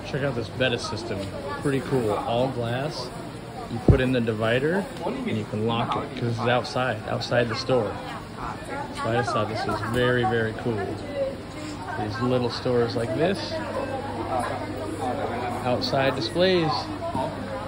Check out this Bettas system. Pretty cool. All glass. You put in the divider and you can lock it because it's outside the store. So I just thought this was very, very cool. These little stores like this, outside displays.